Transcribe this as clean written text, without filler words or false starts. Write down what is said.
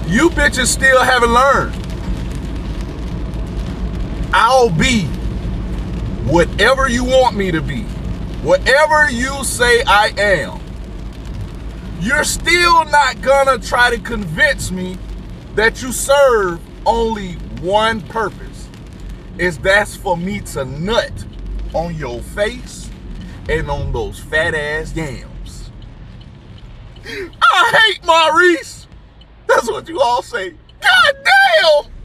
You bitches still haven't learned. I'll be whatever you want me to be. Whatever you say I am. You're still not gonna try to convince me that you serve only one purpose. That's for me to nut on your face and on those fat ass yams. I hate Maurice. That's what you all say. God damn!